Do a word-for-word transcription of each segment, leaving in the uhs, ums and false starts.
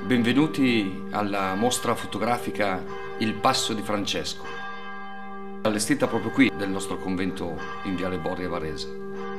Benvenuti alla mostra fotografica Il Passo di Francesco, allestita proprio qui del nostro convento in Viale Borri a Varese.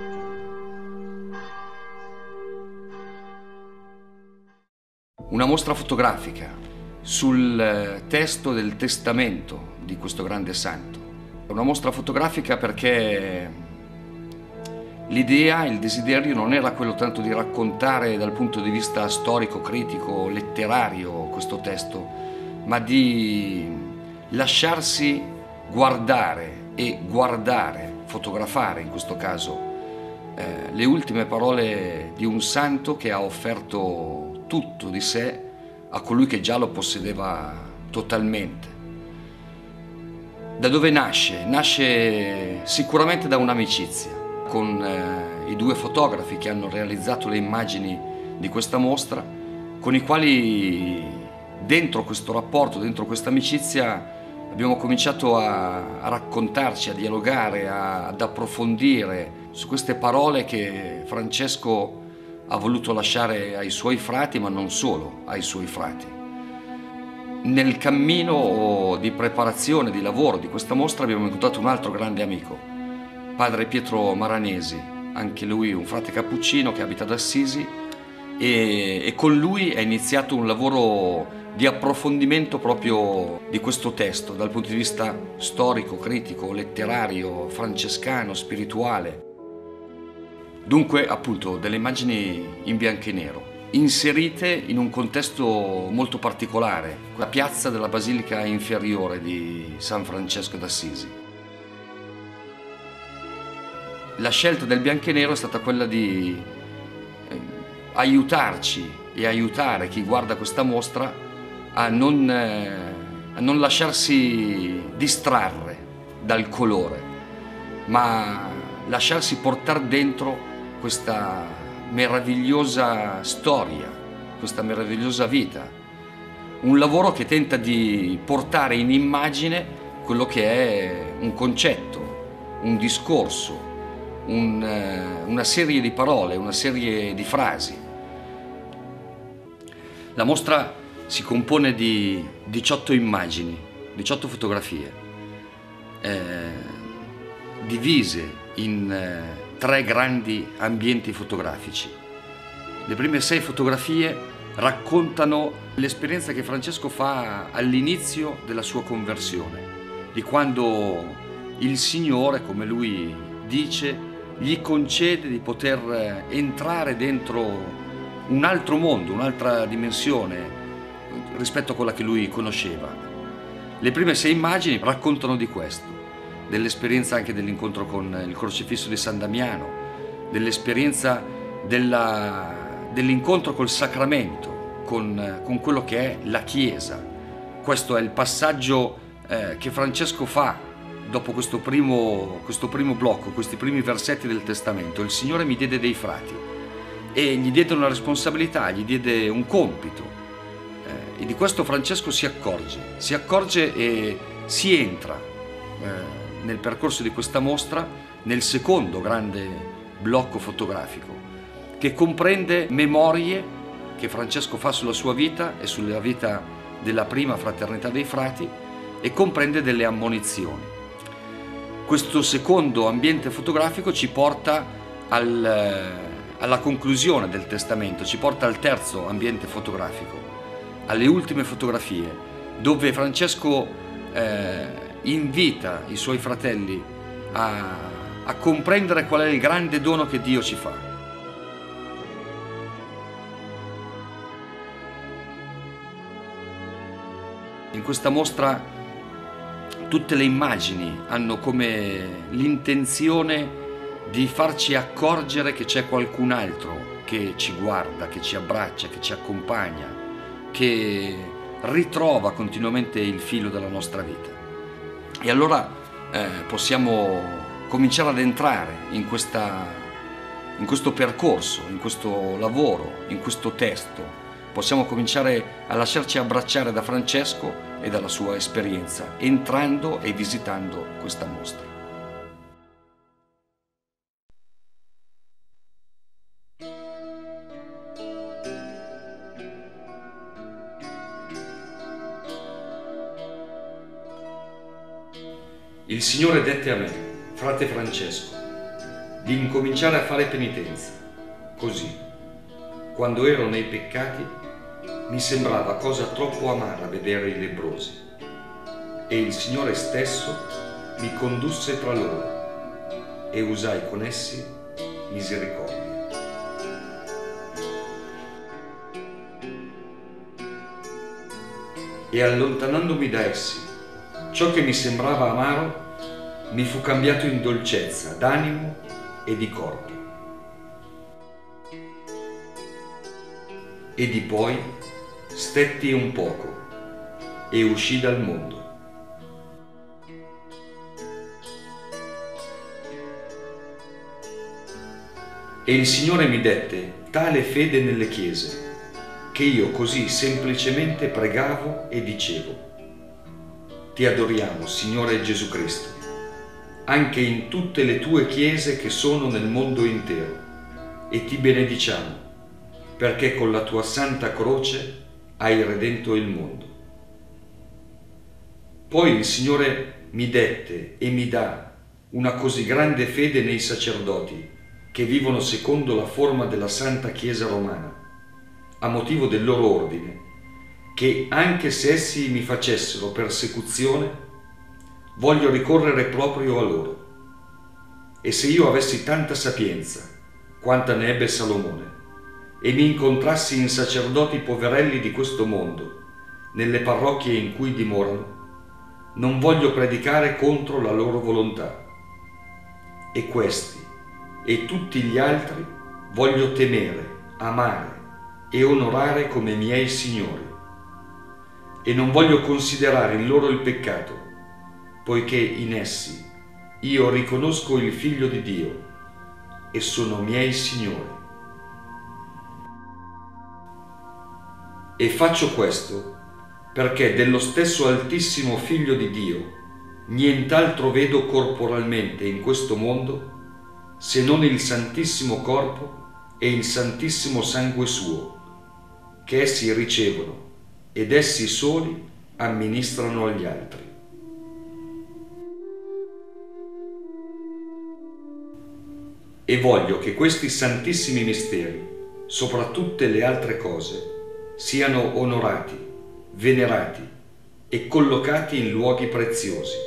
Una mostra fotografica sul testo del testamento di questo grande santo. Una mostra fotografica perché l'idea, il desiderio non era quello tanto di raccontare dal punto di vista storico, critico, letterario questo testo, ma di lasciarsi guardare e guardare, fotografare in questo caso, eh, le ultime parole di un santo che ha offerto tutto di sé a colui che già lo possedeva totalmente. Da dove nasce? Nasce sicuramente da un'amicizia con eh, i due fotografi che hanno realizzato le immagini di questa mostra, con i quali dentro questo rapporto, dentro questa amicizia abbiamo cominciato a, a raccontarci, a dialogare, a, ad approfondire su queste parole che Francesco ha voluto lasciare ai suoi frati, ma non solo ai suoi frati. Nel cammino di preparazione, di lavoro di questa mostra abbiamo incontrato un altro grande amico, padre Pietro Maranesi, anche lui un frate cappuccino che abita ad Assisi, e, e con lui è iniziato un lavoro di approfondimento proprio di questo testo dal punto di vista storico, critico, letterario, francescano, spirituale. Dunque, appunto, delle immagini in bianco e nero, inserite in un contesto molto particolare, la piazza della Basilica Inferiore di San Francesco d'Assisi. La scelta del bianco e nero è stata quella di eh, aiutarci e aiutare chi guarda questa mostra a non, eh, a non lasciarsi distrarre dal colore, ma lasciarsi portare dentro questa meravigliosa storia, questa meravigliosa vita. Un lavoro che tenta di portare in immagine quello che è un concetto, un discorso, Un, una serie di parole, una serie di frasi. La mostra si compone di diciotto immagini, diciotto fotografie, eh, divise in eh, tre grandi ambienti fotografici. Le prime sei fotografie raccontano l'esperienza che Francesco fa all'inizio della sua conversione, di quando il Signore, come lui dice, gli concede di poter entrare dentro un altro mondo, un'altra dimensione rispetto a quella che lui conosceva. Le prime sei immagini raccontano di questo, dell'esperienza anche dell'incontro con il crocifisso di San Damiano, dell'esperienza della, dell'incontro col sacramento, con, con quello che è la Chiesa. Questo è il passaggio eh, che Francesco fa dopo questo primo, questo primo blocco, questi primi versetti del testamento. Il Signore mi diede dei frati e gli diede una responsabilità, gli diede un compito, eh, e di questo Francesco si accorge, si accorge e si entra eh, nel percorso di questa mostra, nel secondo grande blocco fotografico, che comprende memorie che Francesco fa sulla sua vita e sulla vita della prima fraternità dei frati, e comprende delle ammonizioni. Questo secondo ambiente fotografico ci porta al, alla conclusione del testamento, ci porta al terzo ambiente fotografico, alle ultime fotografie, dove Francesco eh, invita i suoi fratelli a, a comprendere qual è il grande dono che Dio ci fa. In questa mostra tutte le immagini hanno come l'intenzione di farci accorgere che c'è qualcun altro che ci guarda, che ci abbraccia, che ci accompagna, che ritrova continuamente il filo della nostra vita. E allora eh, possiamo cominciare ad entrare in, questa, in questo percorso, in questo lavoro, in questo testo. Possiamo cominciare a lasciarci abbracciare da Francesco e dalla sua esperienza, entrando e visitando questa mostra. Il Signore dette a me, frate Francesco, di incominciare a fare penitenza. Così, quando ero nei peccati, mi sembrava cosa troppo amara vedere i lebbrosi, e il Signore stesso mi condusse tra loro e usai con essi misericordia. E allontanandomi da essi, ciò che mi sembrava amaro mi fu cambiato in dolcezza d'animo e di corpo. E di poi stetti un poco e uscì dal mondo. E il Signore mi dette tale fede nelle chiese, che io così semplicemente pregavo e dicevo: Ti adoriamo, Signore Gesù Cristo, anche in tutte le tue chiese che sono nel mondo intero, e ti benediciamo, perché con la tua santa croce hai redento il mondo. Poi il Signore mi dette e mi dà una così grande fede nei sacerdoti che vivono secondo la forma della Santa Chiesa Romana, a motivo del loro ordine, che anche se essi mi facessero persecuzione, voglio ricorrere proprio a loro. E se io avessi tanta sapienza, quanta ne ebbe Salomone, e mi incontrassi in sacerdoti poverelli di questo mondo, nelle parrocchie in cui dimorano, non voglio predicare contro la loro volontà. E questi e tutti gli altri voglio temere, amare e onorare come miei signori. E non voglio considerare in loro il peccato, poiché in essi io riconosco il Figlio di Dio e sono miei signori. E faccio questo perché dello stesso Altissimo Figlio di Dio nient'altro vedo corporalmente in questo mondo se non il Santissimo Corpo e il Santissimo Sangue Suo, che essi ricevono ed essi soli amministrano agli altri. E voglio che questi santissimi misteri, sopra tutte le altre cose, siano onorati, venerati e collocati in luoghi preziosi.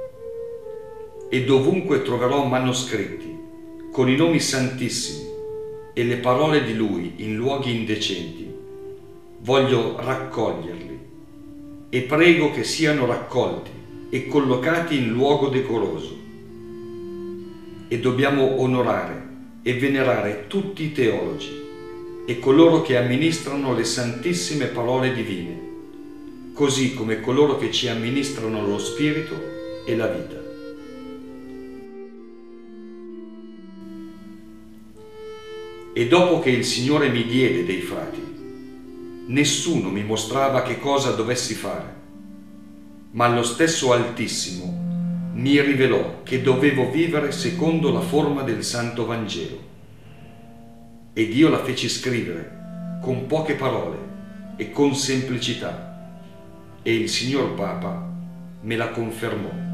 E dovunque troverò manoscritti con i nomi santissimi e le parole di Lui in luoghi indecenti, voglio raccoglierli e prego che siano raccolti e collocati in luogo decoroso. E dobbiamo onorare e venerare tutti i teologi e coloro che amministrano le santissime parole divine, così come coloro che ci amministrano lo spirito e la vita. E dopo che il Signore mi diede dei frati, nessuno mi mostrava che cosa dovessi fare, ma lo stesso Altissimo mi rivelò che dovevo vivere secondo la forma del Santo Vangelo. Ed io la feci scrivere con poche parole e con semplicità, e il Signor Papa me la confermò.